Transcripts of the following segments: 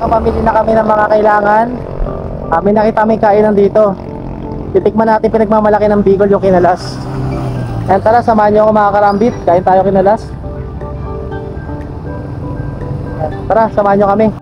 nakapamili na kami ng mga kailangan. May nakita may kainan dito. Titikman natin pinagmamalaki ng Bicol yung kinalas. Ayan, tara, samahan nyo ako mga karambit. Kain tayo kinalas. Ayan, tara, samahan nyo kami.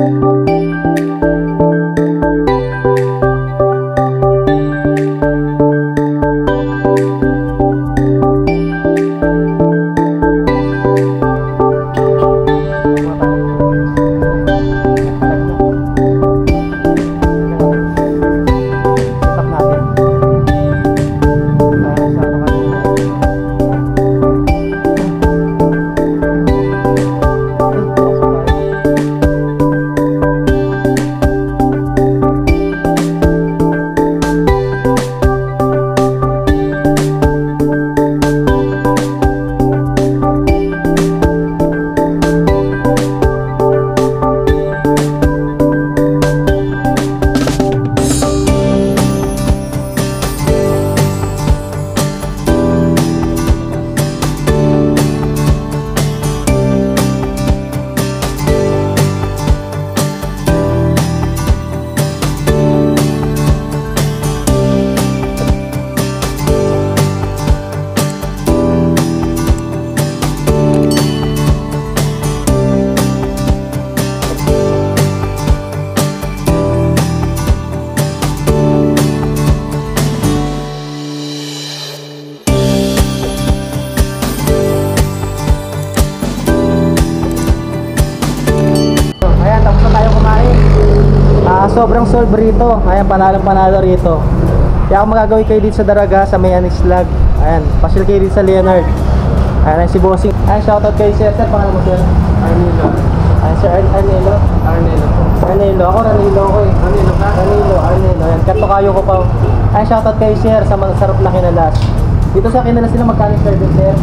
Sobrang solve rito. Ayan, panalo rito. Kaya kung magagawin kayo dito sa Daraga, sa may Anislag, ayan, pasyal kayo dito sa Leonard. Ayan, si Bossing. Ayan, shoutout kayo sir. Sir, pangalan mo sir? Arnilo. Ayan, sir, Arnilo. Arnilo. Ako, Ranilo ko eh. Arnilo. Ayan, katukayo ko pa. Ayan, shoutout kayo sir sa masarap na kinalas. Dito sa kinalas nila, magkano sir din sir?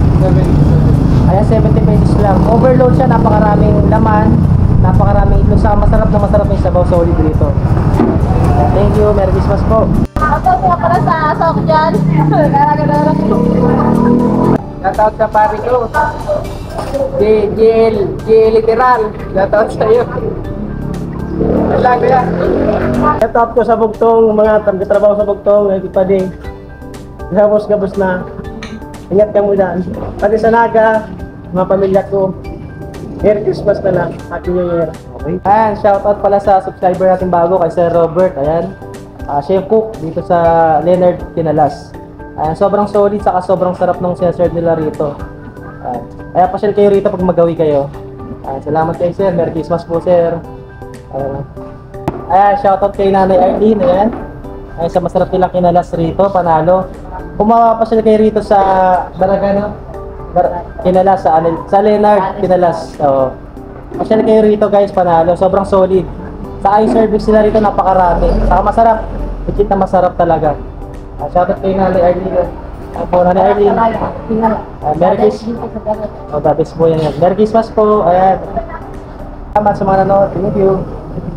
70. Ayan, 70 pesos lang. Overload siya, napakaraming laman. Napakaraming itlog, sa masarap yung sabaw, solid rito. Thank you, Merry Christmas po. Ako nga para sa asok dyan. Shoutout sa pari ko. GL literal. Shoutout sa iyo. Lang ko yan. Shoutout ko sa Bugtong, mga trabaho sa Bugtong, nagkipading. Gabos na. Ingat ka muna. Pati sa Naga, mga pamilya ko. Merry Christmas na lang. Happy New Year. Okay. Ayan, shoutout pala sa subscriber natin bago kay Sir Robert. Ayan. Siya yung cook dito sa Leonard Kinalas. Ayan, sobrang solid saka sobrang sarap ng sensor nila rito. Ayan. Kaya pasyal kayo rito pag magawi kayo. Ayan, salamat kay Sir. Merry Christmas po Sir. Ayan, shoutout kay Nanay Arlene. Ayan. Ayan, sa masarap nilang kinalas rito, panalo. Kung mapapasyal kayo rito sa Daraga, Kinalas, sa Leonard Kinalas. So, pasyal kayo rito guys, panalo. Sobrang solid. Sa i-service nila rito, napakarami. Saka masarap. Legit na masarap talaga. Shoutout kay Nanay Arlene. Ako, Nanay Arlene. Merry Christmas. Oh, the best po yan. Merry Christmas po. Ayan. Salamat sa mga nanonood. Thank you.